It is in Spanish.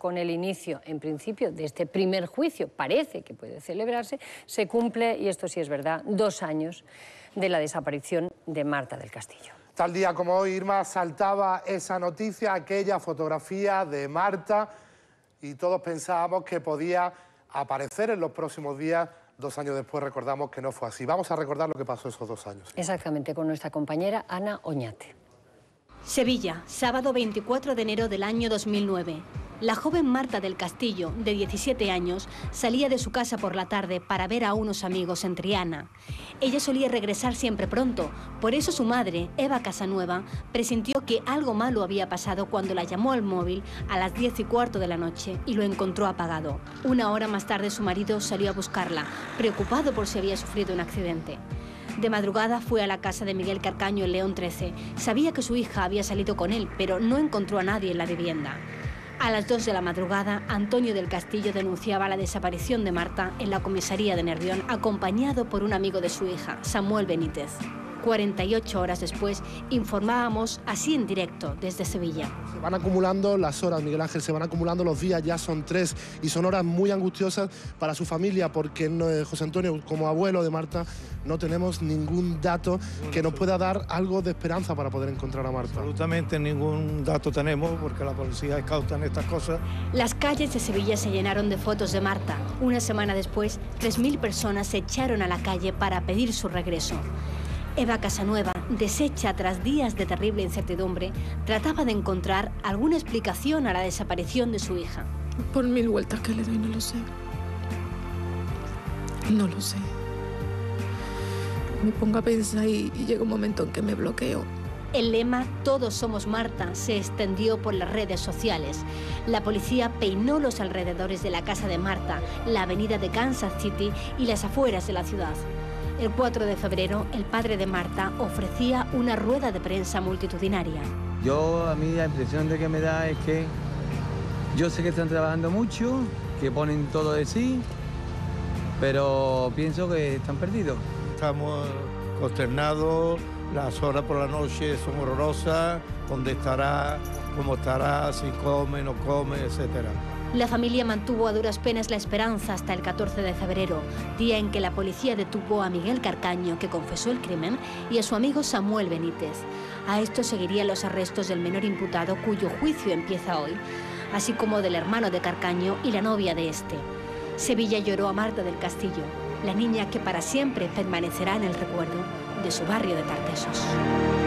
con el inicio, en principio, de este primer juicio, parece que puede celebrarse, se cumple, y esto sí es verdad, 2 años de la desaparición de Marta del Castillo. Tal día como hoy, Irma, saltaba esa noticia, aquella fotografía de Marta, y todos pensábamos que podía aparecer en los próximos días. 2 años después recordamos que no fue así. Vamos a recordar lo que pasó esos 2 años. Exactamente, con nuestra compañera Ana Oñate. Sevilla, sábado 24 de enero del año 2009. La joven Marta del Castillo, de 17 años, salía de su casa por la tarde para ver a unos amigos en Triana. Ella solía regresar siempre pronto, por eso su madre, Eva Casanueva, presintió que algo malo había pasado cuando la llamó al móvil a las 10:15 de la noche y lo encontró apagado. 1 hora más tarde su marido salió a buscarla, preocupado por si había sufrido un accidente. De madrugada fue a la casa de Miguel Carcaño en León 13. Sabía que su hija había salido con él, pero no encontró a nadie en la vivienda. A las 2 de la madrugada, Antonio del Castillo denunciaba la desaparición de Marta en la comisaría de Nervión, acompañado por un amigo de su hija, Samuel Benítez. 48 horas después, informábamos así en directo desde Sevilla. Se van acumulando las horas, Miguel Ángel, se van acumulando los días, ya son 3, y son horas muy angustiosas para su familia, porque José Antonio, como abuelo de Marta, no tenemos ningún dato que nos pueda dar algo de esperanza para poder encontrar a Marta. Absolutamente ningún dato tenemos, porque la policía es cauta en estas cosas. Las calles de Sevilla se llenaron de fotos de Marta. Una semana después, 3.000 personas se echaron a la calle para pedir su regreso. Eva Casanueva, deshecha tras días de terrible incertidumbre, trataba de encontrar alguna explicación a la desaparición de su hija. Por 1000 vueltas que le doy, no lo sé. No lo sé. Me pongo a pensar y llega un momento en que me bloqueo. El lema "Todos somos Marta" se extendió por las redes sociales. La policía peinó los alrededores de la casa de Marta, la avenida de Kansas City y las afueras de la ciudad. El 4 de febrero, el padre de Marta ofrecía una rueda de prensa multitudinaria. A mí la impresión de que me da es que yo sé que están trabajando mucho, que ponen todo de sí, pero pienso que están perdidos. Estamos consternados, las horas por la noche son horrorosas, dónde estará, cómo estará, si come, no come, etcétera. La familia mantuvo a duras penas la esperanza hasta el 14 de febrero, día en que la policía detuvo a Miguel Carcaño, que confesó el crimen, y a su amigo Samuel Benítez. A esto seguirían los arrestos del menor imputado, cuyo juicio empieza hoy, así como del hermano de Carcaño y la novia de este. Sevilla lloró a Marta del Castillo, la niña que para siempre permanecerá en el recuerdo de su barrio de Tartesos.